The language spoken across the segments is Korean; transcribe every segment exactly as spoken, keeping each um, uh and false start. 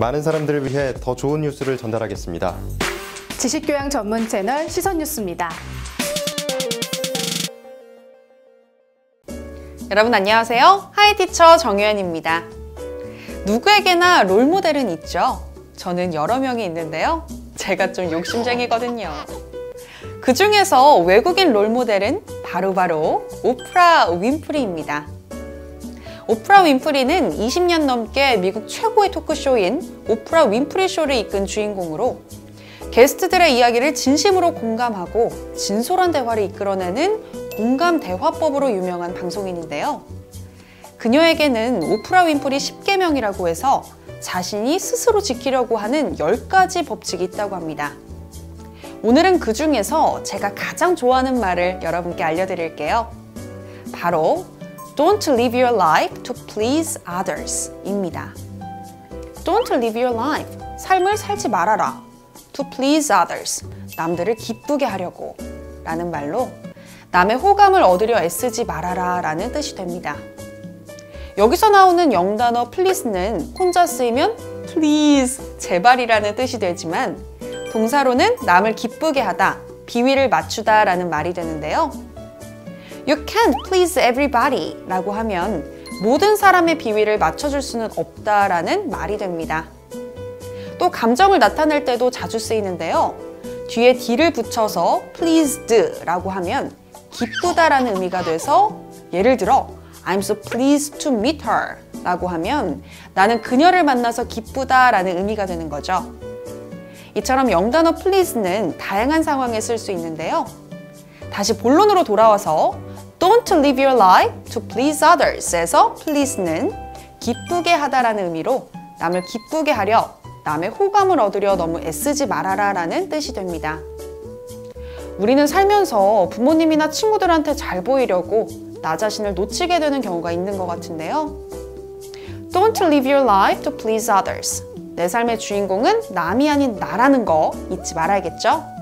많은 사람들을 위해 더 좋은 뉴스를 전달하겠습니다. 지식교양 전문 채널 시선뉴스입니다. 여러분 안녕하세요. 하이티처 정유현입니다. 누구에게나 롤모델은 있죠. 저는 여러 명이 있는데요. 제가 좀 욕심쟁이거든요. 그 중에서 외국인 롤모델은 바로바로 오프라 윈프리입니다. 오프라 윈프리는 이십 년 넘게 미국 최고의 토크쇼인 오프라 윈프리 쇼를 이끈 주인공으로 게스트들의 이야기를 진심으로 공감하고 진솔한 대화를 이끌어내는 공감 대화법으로 유명한 방송인인데요. 그녀에게는 오프라 윈프리 십 계명이라고 해서 자신이 스스로 지키려고 하는 열 가지 법칙이 있다고 합니다. 오늘은 그 중에서 제가 가장 좋아하는 말을 여러분께 알려드릴게요. 바로 Don't live your life to please others 입니다. Don't live your life, 삶을 살지 말아라. To please others, 남들을 기쁘게 하려고 라는 말로 남의 호감을 얻으려 애쓰지 말아라 라는 뜻이 됩니다. 여기서 나오는 영단어 please는 혼자 쓰이면 please, 제발이라는 뜻이 되지만 동사로는 남을 기쁘게 하다, 비위를 맞추다 라는 말이 되는데요. You can't please everybody 라고 하면 모든 사람의 비위를 맞춰줄 수는 없다 라는 말이 됩니다. 또 감정을 나타낼 때도 자주 쓰이는데요. 뒤에 d를 붙여서 pleased 라고 하면 기쁘다 라는 의미가 돼서 예를 들어 I'm so pleased to meet her 라고 하면 나는 그녀를 만나서 기쁘다 라는 의미가 되는 거죠. 이처럼 영단어 please는 다양한 상황에 쓸 수 있는데요. 다시 본론으로 돌아와서 Don't live your life to please others 에서 please는 기쁘게 하다라는 의미로 남을 기쁘게 하려, 남의 호감을 얻으려 너무 애쓰지 말아라 라는 뜻이 됩니다. 우리는 살면서 부모님이나 친구들한테 잘 보이려고 나 자신을 놓치게 되는 경우가 있는 것 같은데요. Don't live your life to please others. 내 삶의 주인공은 남이 아닌 나라는 거 잊지 말아야겠죠?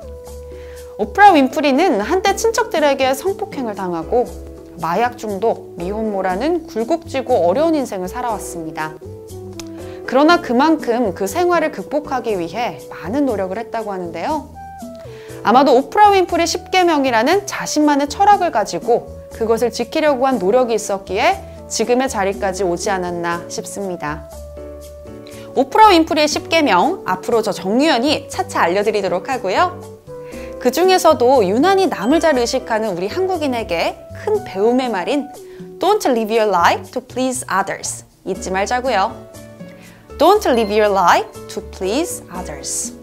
오프라 윈프리는 한때 친척들에게 성폭행을 당하고 마약 중독, 미혼모라는 굴곡지고 어려운 인생을 살아왔습니다. 그러나 그만큼 그 생활을 극복하기 위해 많은 노력을 했다고 하는데요. 아마도 오프라 윈프리 십 계명이라는 자신만의 철학을 가지고 그것을 지키려고 한 노력이 있었기에 지금의 자리까지 오지 않았나 싶습니다. 오프라 윈프리의 십 계명, 앞으로 저 정유현이 차차 알려드리도록 하고요. 그 중에서도 유난히 남을 잘 의식하는 우리 한국인에게 큰 배움의 말인 Don't live your life to please others 잊지 말자고요. Don't live your life to please others.